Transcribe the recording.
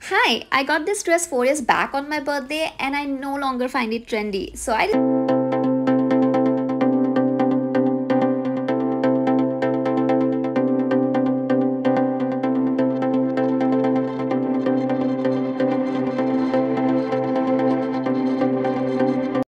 Hi, I got this dress 4 years back on my birthday and I no longer find it trendy. So I